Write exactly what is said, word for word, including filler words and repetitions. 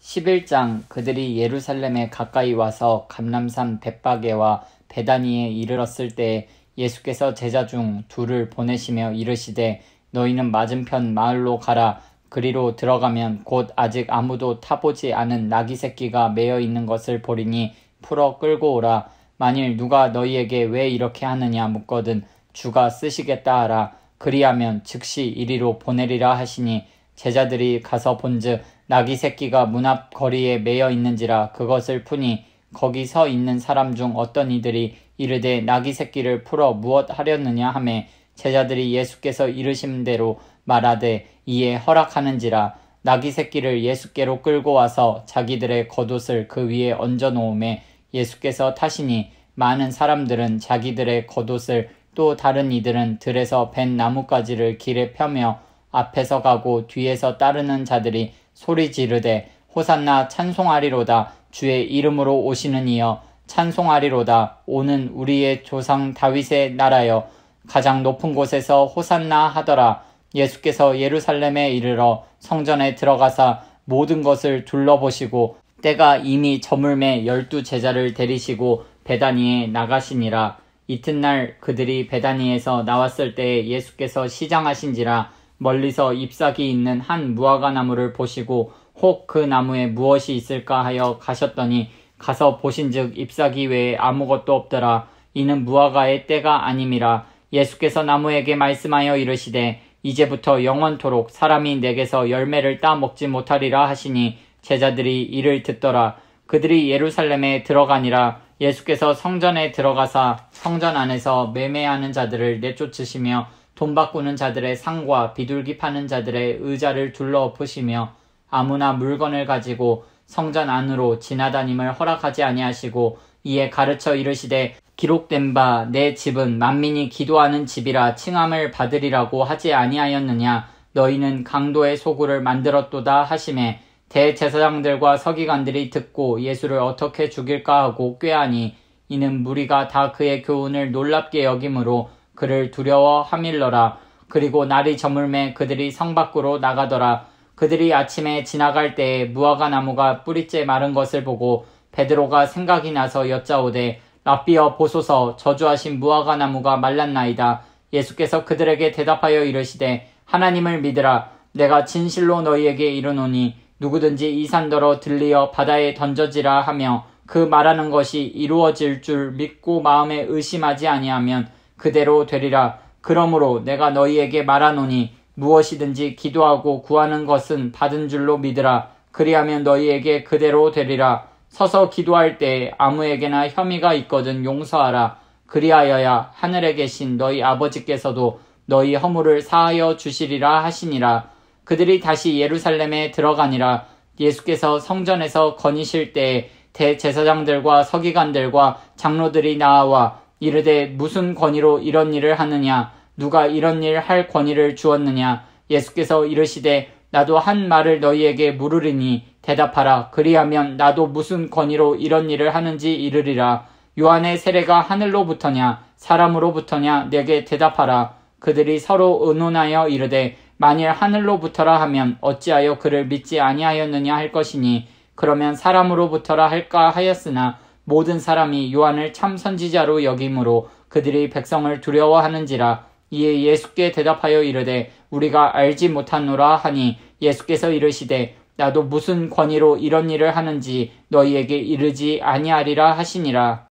십일 장 그들이 예루살렘에 가까이 와서 감람산 벳바게와 베다니에 이르렀을 때에 예수께서 제자 중 둘을 보내시며 이르시되 너희는 맞은편 마을로 가라. 그리로 들어가면 곧 아직 아무도 타보지 않은 나귀 새끼가 매여 있는 것을 보리니 풀어 끌고 오라. 만일 누가 너희에게 왜 이렇게 하느냐 묻거든 주가 쓰시겠다 하라. 그리하면 즉시 이리로 보내리라 하시니 제자들이 가서 본즉 나귀 새끼가 문 앞 거리에 매여 있는지라. 그것을 푸니 거기 서 있는 사람 중 어떤 이들이 이르되 나귀 새끼를 풀어 무엇 하려느냐 하매 제자들이 예수께서 이르신 대로 말하되 이에 허락하는지라. 나귀 새끼를 예수께로 끌고 와서 자기들의 겉옷을 그 위에 얹어 놓음에 예수께서 타시니 많은 사람들은 자기들의 겉옷을 또 다른 이들은 들에서 벤 나뭇가지를 길에 펴며 앞에서 가고 뒤에서 따르는 자들이 소리 지르되 호산나 찬송하리로다. 주의 이름으로 오시는 이여 찬송하리로다. 오는 우리의 조상 다윗의 나라여 가장 높은 곳에서 호산나 하더라. 예수께서 예루살렘에 이르러 성전에 들어가사 모든 것을 둘러보시고 때가 이미 저물매 열두 제자를 데리시고 베다니에 나가시니라. 이튿날 그들이 베다니에서 나왔을 때에 예수께서 시장하신지라. 멀리서 잎사귀 있는 한 무화과 나무를 보시고 혹 그 나무에 무엇이 있을까 하여 가셨더니 가서 보신즉 잎사귀 외에 아무것도 없더라. 이는 무화과의 때가 아님이라. 예수께서 나무에게 말씀하여 이르시되 이제부터 영원토록 사람이 내게서 열매를 따 먹지 못하리라 하시니 제자들이 이를 듣더라. 그들이 예루살렘에 들어가니라. 예수께서 성전에 들어가사 성전 안에서 매매하는 자들을 내쫓으시며 돈 바꾸는 자들의 상과 비둘기 파는 자들의 의자를 둘러 엎으시며 아무나 물건을 가지고 성전 안으로 지나다님을 허락하지 아니하시고 이에 가르쳐 이르시되 기록된 바 내 집은 만민이 기도하는 집이라 칭함을 받으리라고 하지 아니하였느냐. 너희는 강도의 소굴을 만들었도다 하시매 대제사장들과 서기관들이 듣고 예수를 어떻게 죽일까 하고 꾀하니 이는 무리가 다 그의 교훈을 놀랍게 여김으로 그를 두려워 하밀러라. 그리고 날이 저물매 그들이 성 밖으로 나가더라. 그들이 아침에 지나갈 때에 무화과 나무가 뿌리째 마른 것을 보고 베드로가 생각이 나서 여짜오되 랍비여 보소서 저주하신 무화과 나무가 말랐나이다. 예수께서 그들에게 대답하여 이르시되 하나님을 믿으라. 내가 진실로 너희에게 이르노니 누구든지 이 산더러 들리어 바다에 던져지라 하며 그 말하는 것이 이루어질 줄 믿고 마음에 의심하지 아니하면 그대로 되리라. 그러므로 내가 너희에게 말하노니 무엇이든지 기도하고 구하는 것은 받은 줄로 믿으라. 그리하면 너희에게 그대로 되리라. 서서 기도할 때에 아무에게나 혐의가 있거든 용서하라. 그리하여야 하늘에 계신 너희 아버지께서도 너희 허물을 사하여 주시리라 하시니라. 그들이 다시 예루살렘에 들어가니라. 예수께서 성전에서 거니실 때에 대제사장들과 서기관들과 장로들이 나와 이르되 무슨 권위로 이런 일을 하느냐. 누가 이런 일 할 권위를 주었느냐. 예수께서 이르시되 나도 한 말을 너희에게 물으리니 대답하라. 그리하면 나도 무슨 권위로 이런 일을 하는지 이르리라. 요한의 세례가 하늘로부터냐 사람으로부터냐 내게 대답하라. 그들이 서로 의논하여 이르되 만일 하늘로부터라 하면 어찌하여 그를 믿지 아니하였느냐 할 것이니 그러면 사람으로부터라 할까 하였으나 모든 사람이 요한을 참 선지자로 여김으로 그들이 백성을 두려워하는지라. 이에 예수께 대답하여 이르되 우리가 알지 못하노라 하니 예수께서 이르시되 나도 무슨 권위로 이런 일을 하는지 너희에게 이르지 아니하리라 하시니라.